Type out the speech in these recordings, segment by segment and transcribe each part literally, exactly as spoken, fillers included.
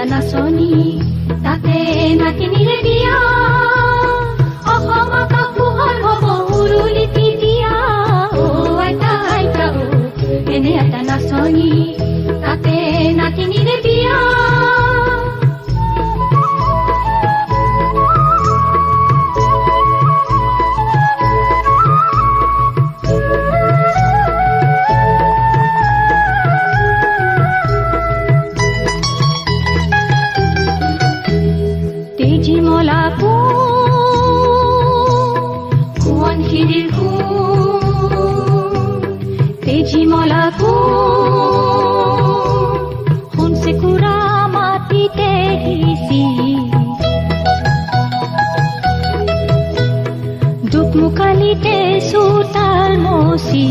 এটা নাচনি তাতে নাতিনিৰে বিয়া অসম আকাশ পোহৰ হ'ব উৰুলিটি দিয়া অ আইতা আইতা অ এনে এটা নাচনি তাতে নাতিনিৰে বিয়া মুকালিতে সুতার মসি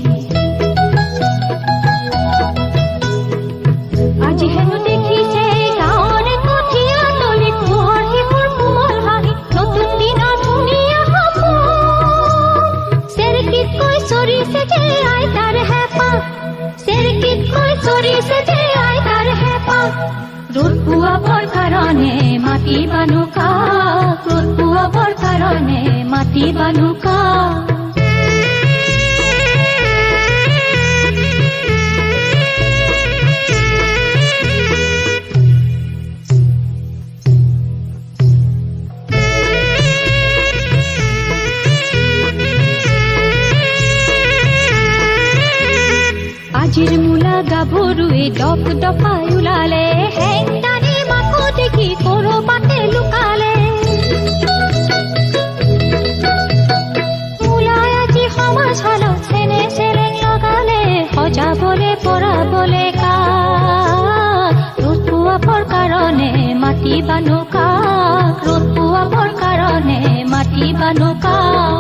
আজি হেনো দেখিছে গাঁৱৰে কঠীয়া তলি পোহৰ শিশুৰ কোমল হাঁহি নতুন দিনৰ ধুনীয়া সপোন চেৰেকীত কৈ চৰিছে যে আইতাৰ হেঁপাহ চেৰেকীত কৈ চৰিছে যে আইতাৰ হেঁপাহ ৰ'দ পুৱাবৰ কাৰণে মাটি বানুকা ৰ'দ পুৱাবৰ কাৰণে মাটি বানুকা আজিৰ মূলা গাভৰুৱে ডপ ডপাই ওলালে হেংদানি মাকো দেখি কৰবাতে লুকালে সজাবলে পৰাবলে কা ৰ'দ পুৱাবৰ কাৰণে মাটি বানুকা ৰ'দ পুৱাবৰ কাৰণে মাটি বানুকা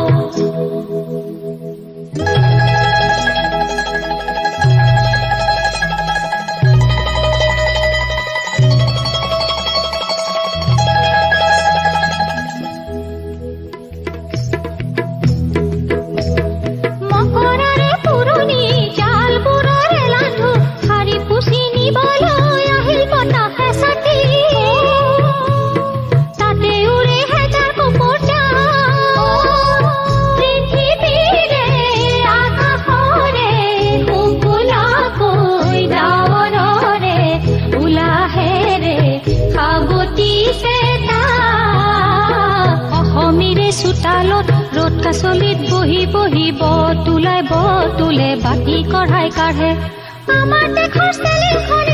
চোতালত ৰ'দ কাচলিত বহি বহি বতুলাই বতুলে বাতি কঢ়াই কাঢ়ে আমাৰ দেশৰ চেলিখনে